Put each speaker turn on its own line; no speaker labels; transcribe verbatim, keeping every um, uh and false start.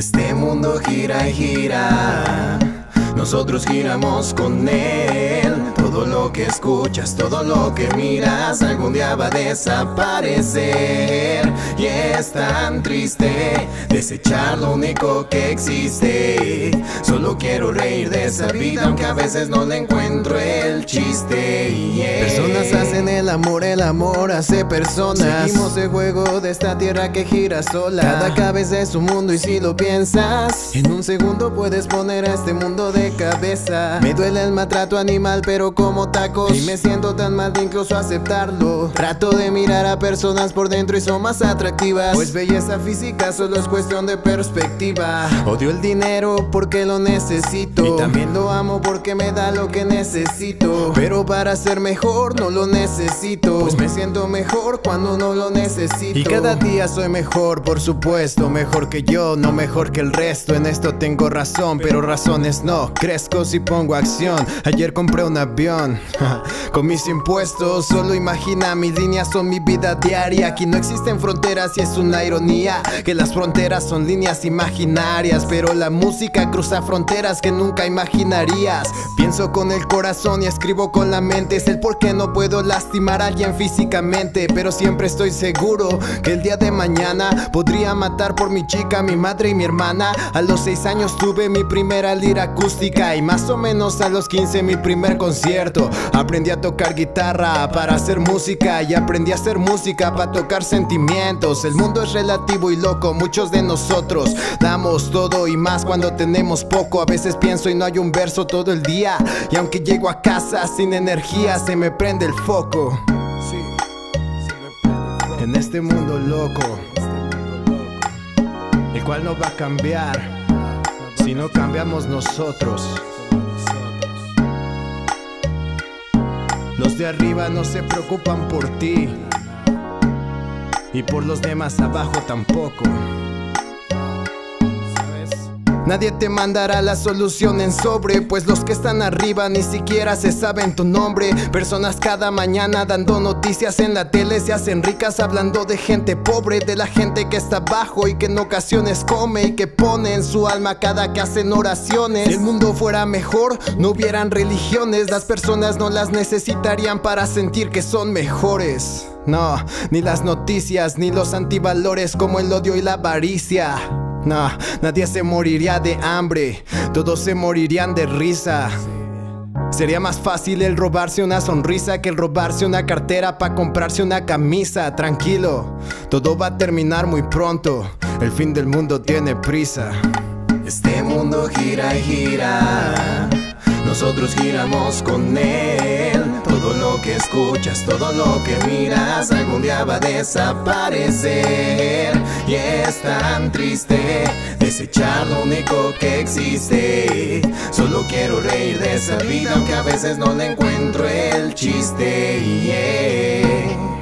Este mundo gira y gira, nosotros giramos con él. Todo lo que escuchas, todo lo que miras, algún día va a desaparecer. Y es tan triste desechar lo único que existe. Solo quiero reír de esa vida, aunque a veces no le encuentro el chiste. Yeah.
Personas hacen el amor, el amor hace personas. Seguimos el juego de esta tierra que gira sola. Cada cabeza es un mundo y si lo piensas, en un segundo puedes poner a este mundo de cabeza. Me duele el maltrato animal, pero como tacos, y me siento tan mal de incluso aceptarlo. Trato de mirar a personas por dentro y son más atractivas, pues belleza física solo es cuestión de perspectiva. Odio el dinero porque lo necesito, y también lo amo porque me da lo que necesito. Pero para ser mejor no lo necesito, pues me siento mejor cuando no lo necesito. Y cada día soy mejor, por supuesto. Mejor que yo, no mejor que el resto. En esto tengo razón, pero razones no. Crezco si pongo acción. Ayer compré un avión con mis impuestos, solo imagina, mis líneas son mi vida diaria. Aquí no existen fronteras y es una ironía que las fronteras son líneas imaginarias, pero la música cruza fronteras que nunca imaginarías. Pienso con el corazón y escribo con la mente. Es el por qué no puedo lastimar a alguien físicamente, pero siempre estoy seguro que el día de mañana podría matar por mi chica, mi madre y mi hermana. A los seis años tuve mi primera lira acústica y más o menos a los quince mi primer concierto. Aprendí a tocar guitarra para hacer música y aprendí a hacer música para tocar sentimientos. El mundo es relativo y loco, muchos de nosotros damos todo y más cuando tenemos poco. A veces pienso y no hay un verso todo el día, y aunque llego a casa sin energía se me prende el foco. En este mundo loco, el cual no va a cambiar si no cambiamos nosotros. Los de arriba no se preocupan por ti, y por los demás abajo tampoco. Nadie te mandará la solución en sobre, pues los que están arriba ni siquiera se saben tu nombre. Personas cada mañana dando noticias en la tele se hacen ricas hablando de gente pobre, de la gente que está abajo y que en ocasiones come y que pone en su alma cada que hacen oraciones. Si el mundo fuera mejor, no hubieran religiones. Las personas no las necesitarían para sentir que son mejores. No, ni las noticias, ni los antivalores como el odio y la avaricia. No, nadie se moriría de hambre, todos se morirían de risa. Sería más fácil el robarse una sonrisa que el robarse una cartera para comprarse una camisa. Tranquilo, todo va a terminar muy pronto, el fin del mundo tiene prisa.
Este mundo gira y gira, nosotros giramos con él. Todo lo que escuchas, todo lo que miras, algún día va a desaparecer. Y es tan triste desechar lo único que existe. Solo quiero reír de esa vida, aunque a veces no le encuentro el chiste. Yeah.